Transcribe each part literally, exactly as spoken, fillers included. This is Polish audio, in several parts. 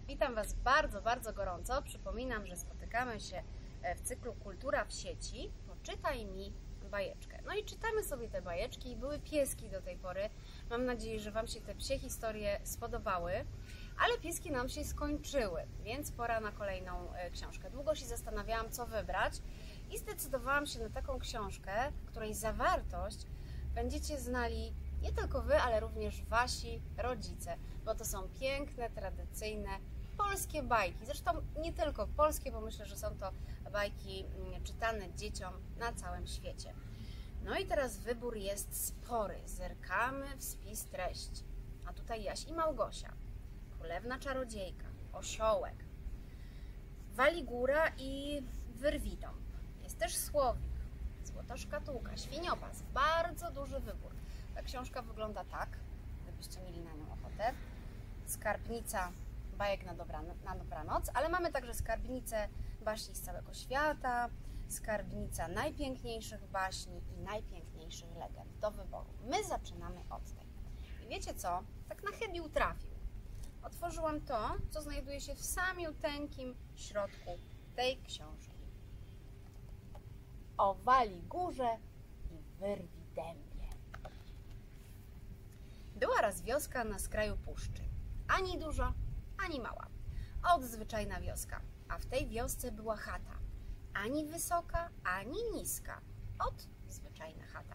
Witam Was bardzo, bardzo gorąco. Przypominam, że spotykamy się w cyklu Kultura w sieci. Poczytaj mi bajeczkę. No i czytamy sobie te bajeczki. Były pieski do tej pory. Mam nadzieję, że Wam się te psie historie spodobały. Ale pieski nam się skończyły, więc pora na kolejną książkę. Długo się zastanawiałam, co wybrać i zdecydowałam się na taką książkę, której zawartość będziecie znali nie tylko Wy, ale również Wasi rodzice, bo to są piękne, tradycyjne, polskie bajki. Zresztą nie tylko polskie, bo myślę, że są to bajki czytane dzieciom na całym świecie. No i teraz wybór jest spory. Zerkamy w spis treści. A tutaj Jaś i Małgosia, Królewna Czarodziejka, Osiołek, Waligóra i Wyrwidąb. Jest też Słowik, Złota Szkatułka, Świniopas. Bardzo duży wybór. Ta książka wygląda tak, gdybyście mieli na nią ochotę. Skarbnica bajek na, dobra, na dobranoc, ale mamy także skarbnicę baśni z całego świata, skarbnica najpiękniejszych baśni i najpiękniejszych legend do wyboru. My zaczynamy od tej. I wiecie co? Tak na chybił trafił. Otworzyłam to, co znajduje się w samiuteńkim środku tej książki. O Waligórze i Wyrwidębie. Była raz wioska na skraju puszczy. Ani duża, ani mała. Odzwyczajna wioska. A w tej wiosce była chata. Ani wysoka, ani niska. Odzwyczajna chata.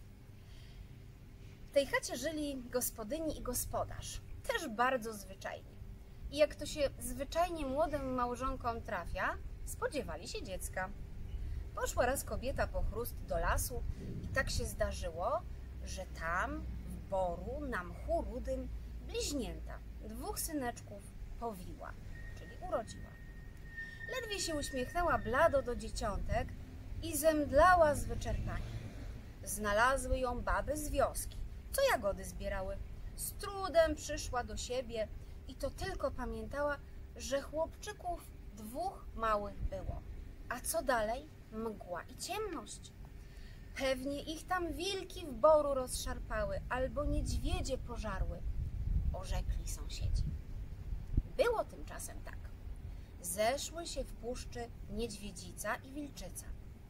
W tej chacie żyli gospodyni i gospodarz. Też bardzo zwyczajnie. I jak to się zwyczajnie młodym małżonkom trafia, spodziewali się dziecka. Poszła raz kobieta po chrust do lasu i tak się zdarzyło, że tam w boru na mchu rudym bliźnięta, dwóch syneczków powiła, czyli urodziła. Ledwie się uśmiechnęła blado do dzieciątek i zemdlała z wyczerpania. Znalazły ją baby z wioski, co jagody zbierały. Z trudem przyszła do siebie i to tylko pamiętała, że chłopczyków dwóch małych było. A co dalej? Mgła i ciemność. Pewnie ich tam wilki w boru rozszarpały albo niedźwiedzie pożarły, orzekli sąsiedzi. Było tymczasem tak. Zeszły się w puszczy niedźwiedzica i wilczyca.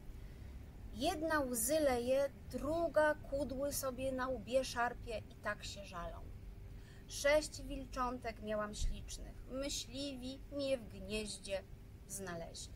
Jedna łzy leje, druga kudły sobie na łbie szarpie i tak się żalą. Sześć wilczątek miałam ślicznych, myśliwi mnie w gnieździe znaleźli.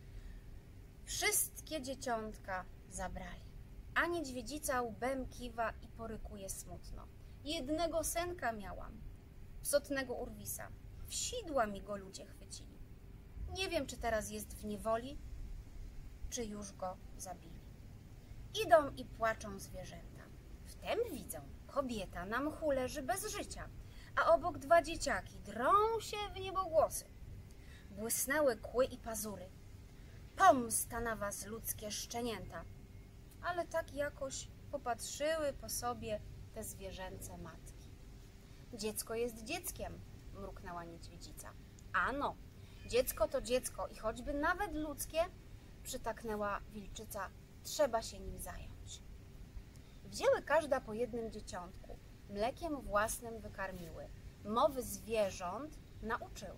Wszystkie dzieciątka zabrali, a niedźwiedzica łbem kiwa i porykuje smutno. Jednego synka miałam, psotnego urwisa, w sidła mi go ludzie chwycili. Nie wiem, czy teraz jest w niewoli, czy już go zabili. Idą i płaczą zwierzęta. Wtem widzą, kobieta na mchu leży bez życia, a obok dwa dzieciaki drą się w niebogłosy. Błysnęły kły i pazury. Pomsta na was, ludzkie szczenięta. Ale tak jakoś popatrzyły po sobie te zwierzęce matki. Dziecko jest dzieckiem, mruknęła niedźwiedzica. Ano, dziecko to dziecko i choćby nawet ludzkie, przytaknęła wilczyca, trzeba się nim zająć. Wzięły każda po jednym dzieciątku, mlekiem własnym wykarmiły, mowy zwierząt nauczyły.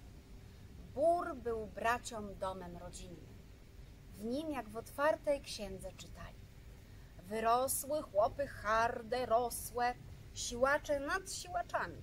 Bór był braciom domem rodzinnym. W nim jak w otwartej księdze czytali. Wyrosły chłopy harde, rosłe, siłacze nad siłaczami.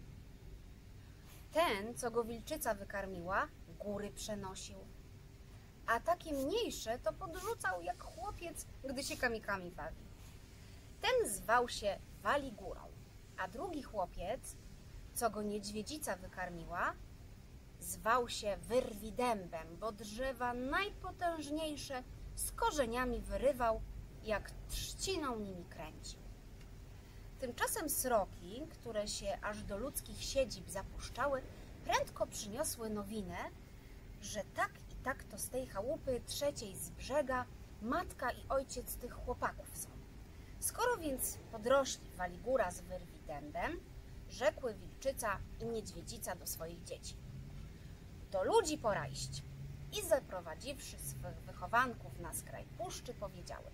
Ten, co go wilczyca wykarmiła, góry przenosił. A takie mniejsze to podrzucał jak chłopiec, gdy się kamikami bawi. Ten zwał się Waligórą, a drugi chłopiec, co go niedźwiedzica wykarmiła, zwał się Wyrwidębem, bo drzewa najpotężniejsze z korzeniami wyrywał, jak trzciną nimi kręcił. Tymczasem sroki, które się aż do ludzkich siedzib zapuszczały, prędko przyniosły nowinę, że tak i tak to z tej chałupy trzeciej z brzega matka i ojciec tych chłopaków są. Skoro więc podrośli Waligóra z Wyrwidębem, rzekły wilczyca i niedźwiedzica do swoich dzieci. Do ludzi pora iść. I zaprowadziwszy swych wychowanków na skraj puszczy, powiedziały: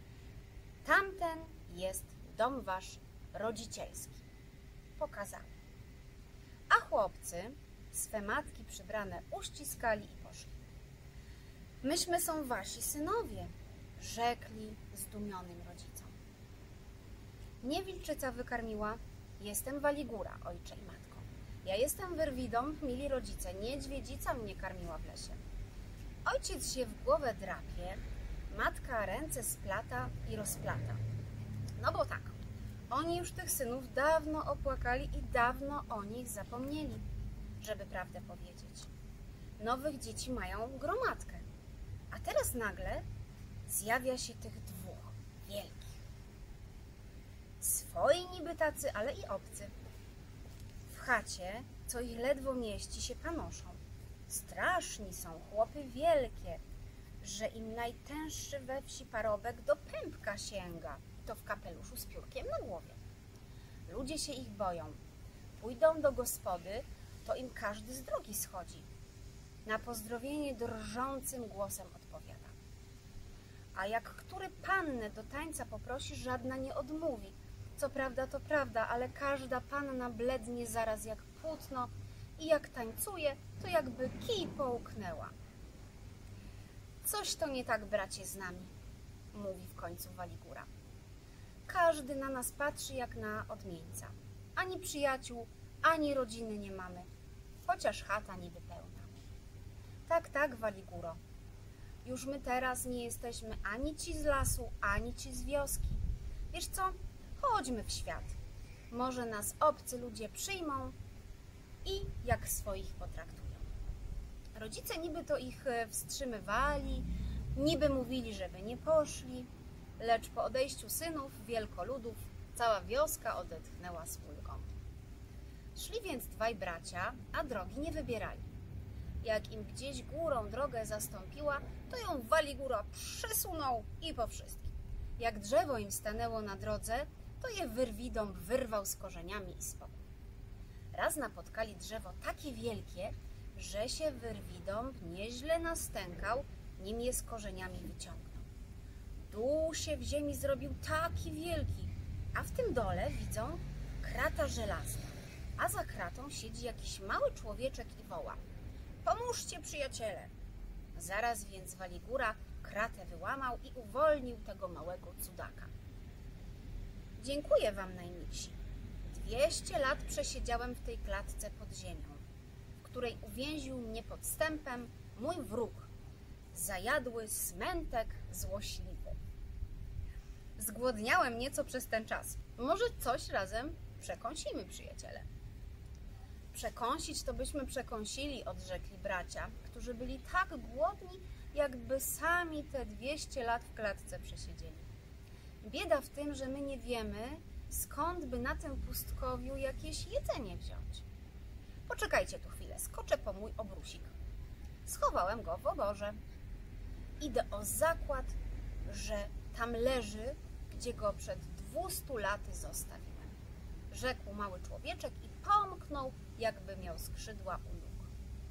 tamten jest dom wasz rodzicielski. Pokazały. A chłopcy Swe matki przybrane uściskali i poszli. Myśmy są wasi synowie, rzekli zdumionym rodzicom. Mnie wilczyca wykarmiła, jestem Waligura, ojcze i matko. Ja jestem Wyrwidą, mili rodzice, niedźwiedzica mnie karmiła w lesie. Ojciec się w głowę drapie, matka ręce splata i rozplata. No bo tak, oni już tych synów dawno opłakali i dawno o nich zapomnieli, żeby prawdę powiedzieć. Nowych dzieci mają gromadkę, a teraz nagle zjawia się tych dwóch wielkich. Swoi niby tacy, ale i obcy. W chacie, co ich ledwo mieści, się panoszą. Straszni są, chłopy wielkie, że im najtęższy we wsi parobek do pępka sięga, to w kapeluszu z piórkiem na głowie. Ludzie się ich boją. Pójdą do gospody, to im każdy z drogi schodzi. Na pozdrowienie drżącym głosem odpowiada. A jak który pannę do tańca poprosi, żadna nie odmówi. Co prawda to prawda, ale każda panna blednie zaraz jak płótno i jak tańcuje, to jakby kij połknęła. Coś to nie tak, bracie, z nami, mówi w końcu Waligura. Każdy na nas patrzy jak na odmieńca. Ani przyjaciół, ani rodziny nie mamy, chociaż chata niby pełna. Tak, tak, Waliguro. Już my teraz nie jesteśmy ani ci z lasu, ani ci z wioski. Wiesz co? Chodźmy w świat. Może nas obcy ludzie przyjmą i jak swoich potraktują. Rodzice niby to ich wstrzymywali, niby mówili, żeby nie poszli, lecz po odejściu synów, wielkoludów, cała wioska odetchnęła z ulgą. Szli więc dwaj bracia, a drogi nie wybierali. Jak im gdzieś górą drogę zastąpiła, to ją Waligura przesunął i po wszystkim. Jak drzewo im stanęło na drodze, to je Wyrwidą wyrwał z korzeniami i spokój. Raz napotkali drzewo takie wielkie, że się Wyrwidą nieźle nastękał, nim je z korzeniami wyciągnął. Dół się w ziemi zrobił taki wielki, a w tym dole widzą krata żelazna, a za kratą siedzi jakiś mały człowieczek i woła: pomóżcie, przyjaciele! Zaraz więc Waligura kratę wyłamał i uwolnił tego małego cudaka. Dziękuję wam, najmilsi. Dwieście lat przesiedziałem w tej klatce pod ziemią, w której uwięził mnie podstępem mój wróg, zajadły smętek złośliwy. Zgłodniałem nieco przez ten czas. Może coś razem przekąsimy, przyjaciele. Przekąsić to byśmy przekąsili, odrzekli bracia, którzy byli tak głodni, jakby sami te dwieście lat w klatce przesiedzieli. Bieda w tym, że my nie wiemy, skąd by na tym pustkowiu jakieś jedzenie wziąć. Poczekajcie tu chwilę, skoczę po mój obrusik. Schowałem go w oborze. Idę o zakład, że tam leży, gdzie go przed dwustu laty zostawiłem. Rzekł mały człowieczek i pomknął, jakby miał skrzydła u nóg.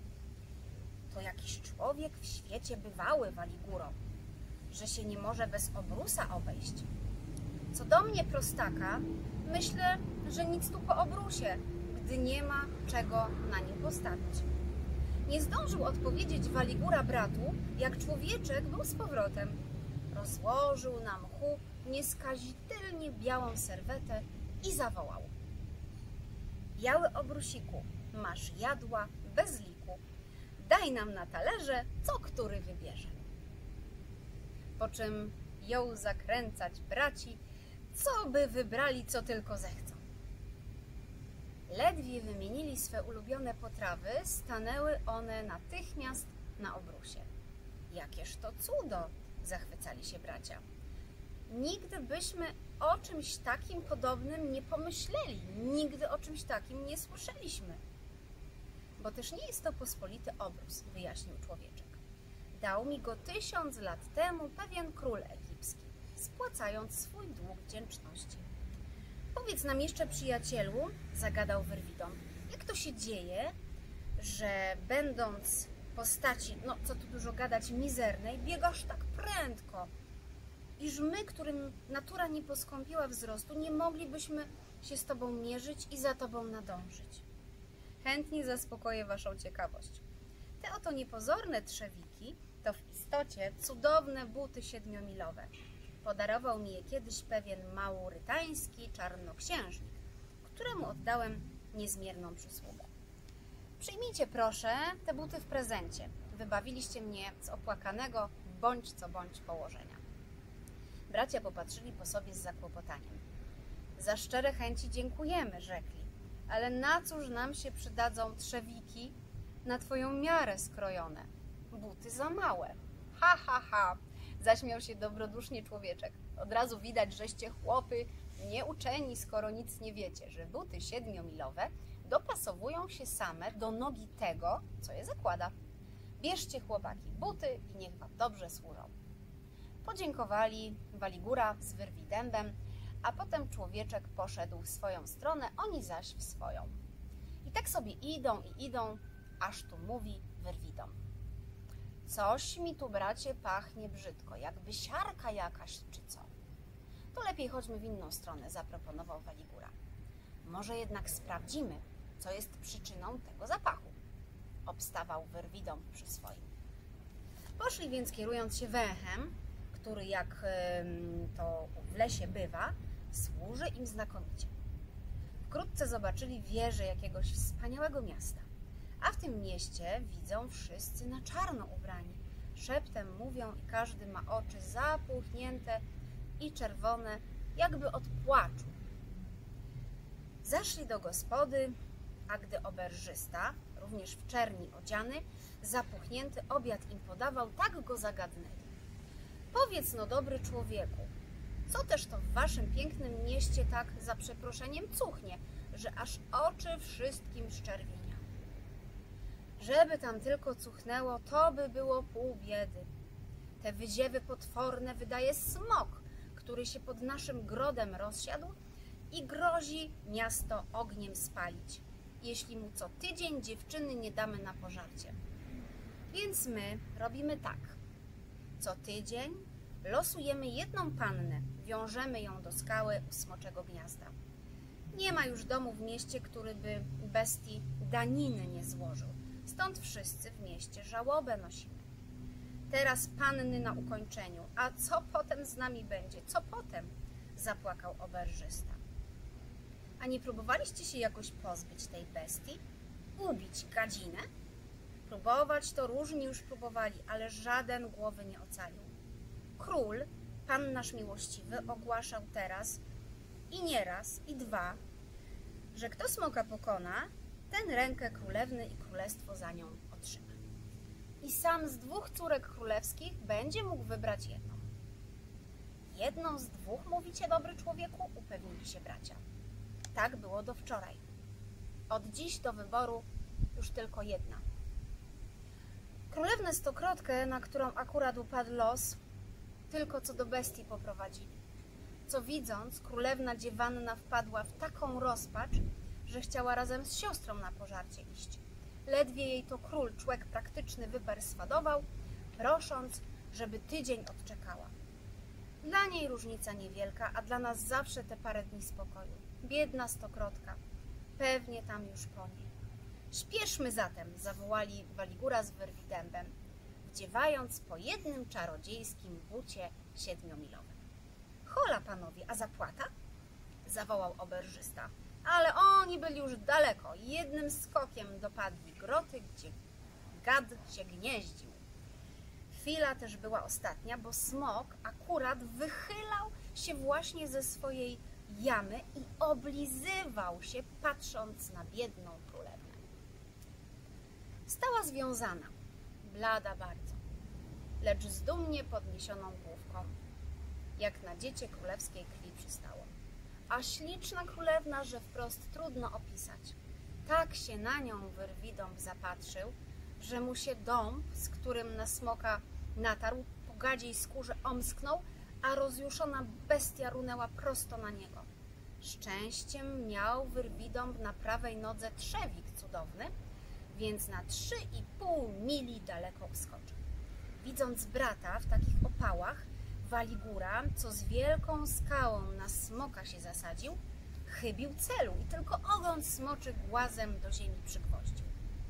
To jakiś człowiek w świecie bywały, Waliguro, że się nie może bez obrusa obejść. Co do mnie, prostaka, myślę, że nic tu po obrusie, gdy nie ma czego na nim postawić. Nie zdążył odpowiedzieć Waligura bratu, jak człowieczek był z powrotem. Rozłożył na mchu nieskazitelnie białą serwetę i zawołał: biały obrusiku, masz jadła bez liku, daj nam na talerze, co który wybierze. Po czym jął zakręcać braci, co by wybrali, co tylko zechcą. Ledwie wymienili swe ulubione potrawy, stanęły one natychmiast na obrusie. Jakież to cudo! Zachwycali się bracia. Nigdy byśmy o czymś takim podobnym nie pomyśleli, nigdy o czymś takim nie słyszeliśmy. Bo też nie jest to pospolity obrus, wyjaśnił człowieczek. Dał mi go tysiąc lat temu pewien król egipski, spłacając swój dług wdzięczności. Powiedz nam jeszcze, przyjacielu, zagadał Wyrwidą, jak to się dzieje, że będąc postaci, no co tu dużo gadać, mizernej, biegasz tak prędko, iż my, którym natura nie poskąpiła wzrostu, nie moglibyśmy się z tobą mierzyć i za tobą nadążyć. Chętnie zaspokoję waszą ciekawość. Te oto niepozorne trzewiki to w istocie cudowne buty siedmiomilowe. Podarował mi je kiedyś pewien maurytański czarnoksiężnik, któremu oddałem niezmierną przysługę. Przyjmijcie proszę te buty w prezencie. Wybawiliście mnie z opłakanego bądź co bądź położenia. Bracia popatrzyli po sobie z zakłopotaniem. Za szczere chęci dziękujemy, rzekli, ale na cóż nam się przydadzą trzewiki na twoją miarę skrojone? Buty za małe. Ha, ha, ha, zaśmiał się dobrodusznie człowieczek. Od razu widać, żeście chłopy nieuczeni, skoro nic nie wiecie, że buty siedmiomilowe dopasowują się same do nogi tego, co je zakłada. Bierzcie, chłopaki, buty i niech wam dobrze służą. Podziękowali Waligura z Wyrwidębem, a potem człowieczek poszedł w swoją stronę, oni zaś w swoją. I tak sobie idą i idą, aż tu mówi Wyrwidąb. Coś mi tu, bracie, pachnie brzydko, jakby siarka jakaś czy co. To lepiej chodźmy w inną stronę, zaproponował Waligura. Może jednak sprawdzimy, co jest przyczyną tego zapachu. Obstawał Wyrwidąb przy swoim. Poszli więc, kierując się węchem, który, jak to w lesie bywa, służy im znakomicie. Wkrótce zobaczyli wieżę jakiegoś wspaniałego miasta, a w tym mieście widzą wszyscy na czarno ubrani. Szeptem mówią i każdy ma oczy zapuchnięte i czerwone, jakby od płaczu. Zaszli do gospody, a gdy oberżysta, również w czerni odziany, zapuchnięty obiad im podawał, tak go zagadnęli. Powiedz no, dobry człowieku, co też to w waszym pięknym mieście tak za przeproszeniem cuchnie, że aż oczy wszystkim szczerwienia? Żeby tam tylko cuchnęło, to by było pół biedy. Te wyziewy potworne wydaje smok, który się pod naszym grodem rozsiadł i grozi miasto ogniem spalić, jeśli mu co tydzień dziewczyny nie damy na pożarcie. Więc my robimy tak. Co tydzień losujemy jedną pannę, wiążemy ją do skały u smoczego gniazda. Nie ma już domu w mieście, który by bestii daniny nie złożył, stąd wszyscy w mieście żałobę nosimy. Teraz panny na ukończeniu, a co potem z nami będzie? Co potem? Zapłakał oberżysta. A nie próbowaliście się jakoś pozbyć tej bestii? Ubić gadzinę? Próbować to różni już próbowali, ale żaden głowy nie ocalił. Król, pan nasz miłościwy, ogłaszał teraz i nie raz, i dwa, że kto smoka pokona, ten rękę królewny i królestwo za nią otrzyma. I sam z dwóch córek królewskich będzie mógł wybrać jedną. Jedną z dwóch, mówicie, dobry człowieku? Upewnili się bracia. Tak było do wczoraj. Od dziś do wyboru już tylko jedna. Królewnę stokrotkę, na którą akurat upadł los, tylko co do bestii poprowadzili. Co widząc, królewna dziewanna wpadła w taką rozpacz, że chciała razem z siostrą na pożarcie iść. Ledwie jej to król, człek praktyczny, wyperswadował, prosząc, żeby tydzień odczekała. Dla niej różnica niewielka, a dla nas zawsze te parę dni spokoju. Biedna stokrotka, pewnie tam już po niej. Śpieszmy zatem, zawołali Waligura z Wyrwidębem, wdziewając po jednym czarodziejskim bucie siedmiomilowym. Hola, panowie, a zapłata? Zawołał oberżysta. Ale oni byli już daleko. Jednym skokiem dopadli groty, gdzie gad się gnieździł. Chwila też była ostatnia, bo smok akurat wychylał się właśnie ze swojej jamy i oblizywał się, patrząc na biedną królewnę. Stała związana, blada bardzo, lecz z dumnie podniesioną główką, jak na dziecię królewskiej krwi przystało. A śliczna królewna, że wprost trudno opisać. Tak się na nią Wyrwidąb zapatrzył, że mu się dąb, z którym na smoka natarł, po gadziej skórze omsknął, a rozjuszona bestia runęła prosto na niego. Szczęściem miał Wyrwidąb na prawej nodze trzewik cudowny, więc na trzy i pół mili daleko uskoczył. Widząc brata w takich opałach, Waligura, co z wielką skałą na smoka się zasadził, chybił celu i tylko ogon smoczy głazem do ziemi przygwoździł.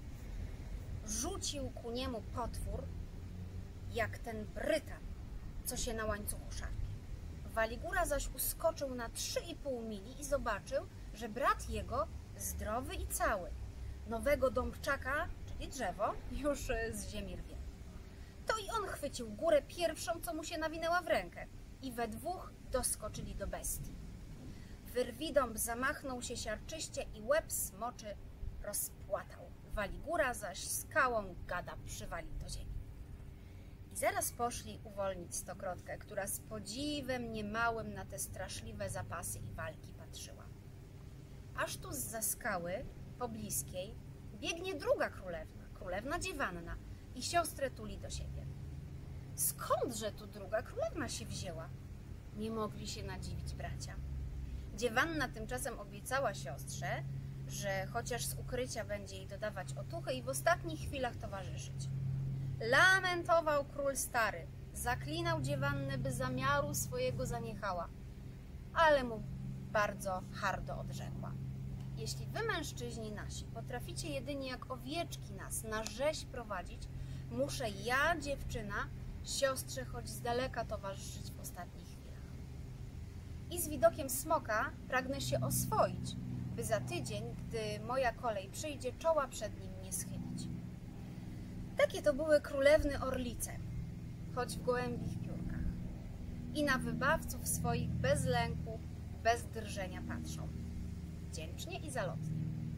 Rzucił ku niemu potwór, jak ten Brytan, co się na łańcuchu szarpie. Waligura zaś uskoczył na trzy i pół mili i zobaczył, że brat jego zdrowy i cały, nowego dąbczaka, czyli drzewo, już z ziemi rwie. To i on chwycił górę pierwszą, co mu się nawinęła w rękę i we dwóch doskoczyli do bestii. Wyrwidąb zamachnął się siarczyście i łeb smoczy rozpłatał. Waligura zaś skałą gada przywalił do ziemi. I zaraz poszli uwolnić stokrotkę, która z podziwem niemałym na te straszliwe zapasy i walki patrzyła. Aż tu zza skały, pobliskiej, biegnie druga królewna, królewna Dziewanna, i siostrę tuli do siebie. Skądże tu druga królewna się wzięła? Nie mogli się nadziwić bracia. Dziewanna tymczasem obiecała siostrze, że chociaż z ukrycia będzie jej dodawać otuchy i w ostatnich chwilach towarzyszyć. Lamentował król stary, zaklinał Dziewannę, by zamiaru swojego zaniechała, ale mu bardzo hardo odrzekła. Jeśli wy, mężczyźni nasi, potraficie jedynie jak owieczki nas na rzeź prowadzić, muszę ja, dziewczyna, siostrze choć z daleka towarzyszyć w ostatnich chwilach. I z widokiem smoka pragnę się oswoić, by za tydzień, gdy moja kolej przyjdzie, czoła przed nim nie schylić. Takie to były królewny orlice, choć w gołębich piórkach. I na wybawców swoich bez lęku, bez drżenia patrzą. Wdzięcznie i zalotnie.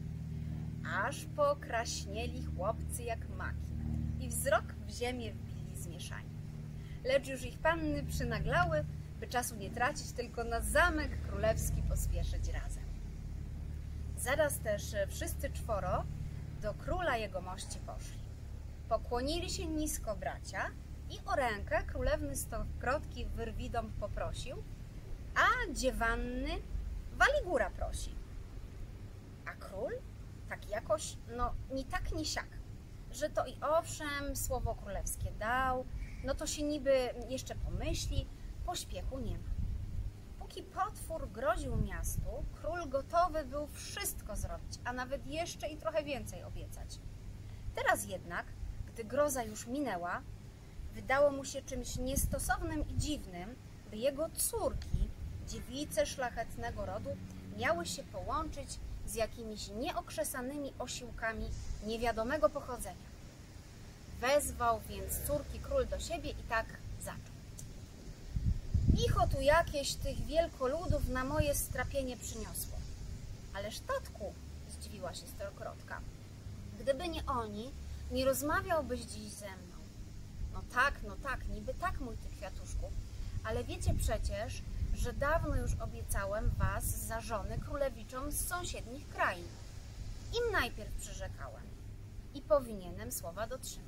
Aż pokraśnieli chłopcy jak maki i wzrok w ziemię wbili zmieszani. Lecz już ich panny przynaglały, by czasu nie tracić, tylko na zamek królewski pospieszyć razem. Zaraz też wszyscy czworo do króla jegomości poszli. Pokłonili się nisko bracia i o rękę królewny stokrotki Wyrwidąb poprosił, a Dziewanny Waligura prosi. A król tak jakoś, no ni tak, ni siak, że to i owszem słowo królewskie dał, no to się niby jeszcze pomyśli, pośpiechu nie ma. Póki potwór groził miastu, król gotowy był wszystko zrobić, a nawet jeszcze i trochę więcej obiecać. Teraz jednak, gdy groza już minęła, wydało mu się czymś niestosownym i dziwnym, by jego córki, dziewice szlachetnego rodu, miały się połączyć z jakimiś nieokrzesanymi osiłkami niewiadomego pochodzenia. Wezwał więc córki król do siebie i tak zaczął. Icho tu jakieś tych wielkoludów na moje strapienie przyniosło. Ależ tatku, zdziwiła się stokrotka, gdyby nie oni, nie rozmawiałbyś dziś ze mną. No tak, no tak, niby tak, mój ty kwiatuszku, ale wiecie przecież, że dawno już obiecałem was za żony królewiczom z sąsiednich krain. Im najpierw przyrzekałem i powinienem słowa dotrzymać.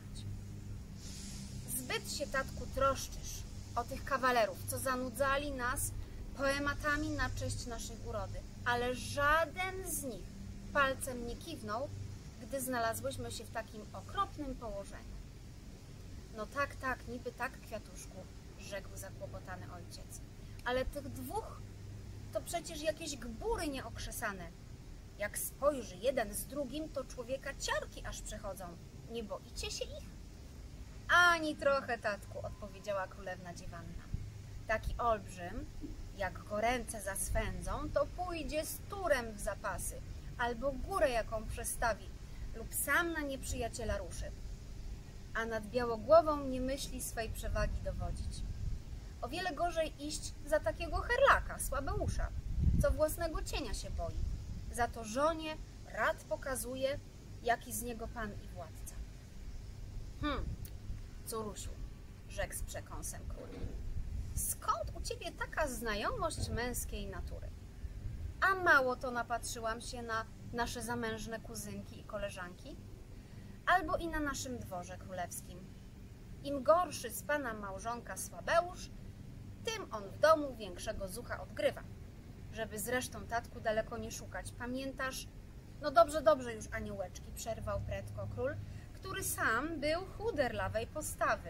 Zbyt się, tatku, troszczysz o tych kawalerów, co zanudzali nas poematami na cześć naszej urody, ale żaden z nich palcem nie kiwnął, gdy znalazłyśmy się w takim okropnym położeniu. No tak, tak, niby tak, kwiatuszku, rzekł zakłopotany ojciec. Ale tych dwóch to przecież jakieś gbury nieokrzesane. Jak spojrzy jeden z drugim, to człowieka ciarki aż przechodzą. Nie boicie się ich? Ani trochę, tatku, odpowiedziała królewna Dziewanna. Taki olbrzym, jak go ręce zaswędzą, to pójdzie z turem w zapasy, albo górę jaką przestawi, lub sam na nieprzyjaciela ruszy. A nad białogłową nie myśli swej przewagi dowodzić. O wiele gorzej iść za takiego herlaka, słabeusza, co własnego cienia się boi. Za to żonie rad pokazuje, jaki z niego pan i władca. Hm, córusiu, rzekł z przekąsem król, skąd u ciebie taka znajomość męskiej natury? A mało to napatrzyłam się na nasze zamężne kuzynki i koleżanki, albo i na naszym dworze królewskim. Im gorszy z pana małżonka słabeusz, tym on w domu większego zucha odgrywa. Żeby zresztą, tatku, daleko nie szukać. Pamiętasz? No dobrze, dobrze już, aniołeczki, przerwał prędko król, który sam był chuderlawej postawy.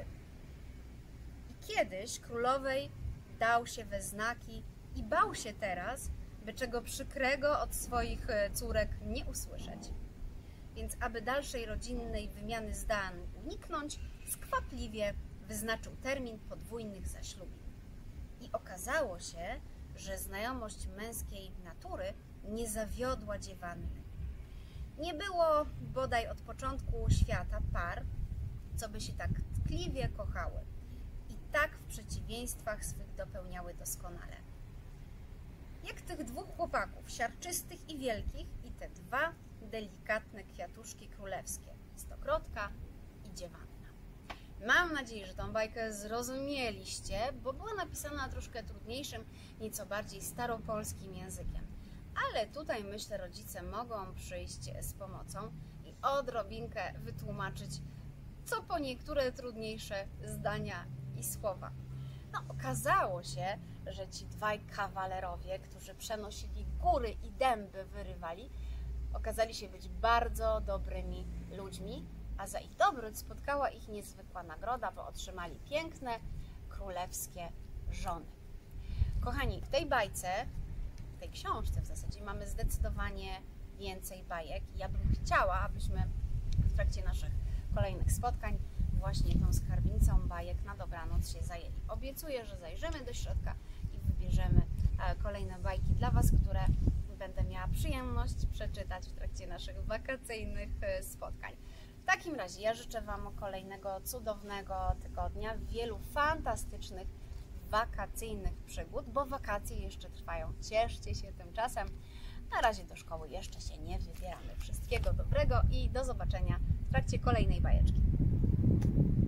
I kiedyś królowej dał się we znaki i bał się teraz, by czego przykrego od swoich córek nie usłyszeć. Więc aby dalszej rodzinnej wymiany zdań uniknąć, skwapliwie wyznaczył termin podwójnych zaślubin. I okazało się, że znajomość męskiej natury nie zawiodła dziewanny. Nie było bodaj od początku świata par, co by się tak tkliwie kochały i tak w przeciwieństwach swych dopełniały doskonale. Jak tych dwóch chłopaków, siarczystych i wielkich, i te dwa delikatne kwiatuszki królewskie, stokrotka i dziewanna. Mam nadzieję, że tą bajkę zrozumieliście, bo była napisana troszkę trudniejszym, nieco bardziej staropolskim językiem. Ale tutaj, myślę, rodzice mogą przyjść z pomocą i odrobinkę wytłumaczyć, co po niektóre trudniejsze zdania i słowa. No, okazało się, że ci dwaj kawalerowie, którzy przenosili góry i dęby wyrywali, okazali się być bardzo dobrymi ludźmi, a za ich dobroć spotkała ich niezwykła nagroda, bo otrzymali piękne, królewskie żony. Kochani, w tej bajce, w tej książce w zasadzie mamy zdecydowanie więcej bajek. Ja bym chciała, abyśmy w trakcie naszych kolejnych spotkań właśnie tą skarbnicą bajek na dobranoc się zajęli. Obiecuję, że zajrzymy do środka i wybierzemy kolejne bajki dla Was, które będę miała przyjemność przeczytać w trakcie naszych wakacyjnych spotkań. W takim razie ja życzę Wam kolejnego cudownego tygodnia, wielu fantastycznych wakacyjnych przygód, bo wakacje jeszcze trwają. Cieszcie się tymczasem. Na razie do szkoły jeszcze się nie wybieramy. Wszystkiego dobrego i do zobaczenia w trakcie kolejnej bajeczki.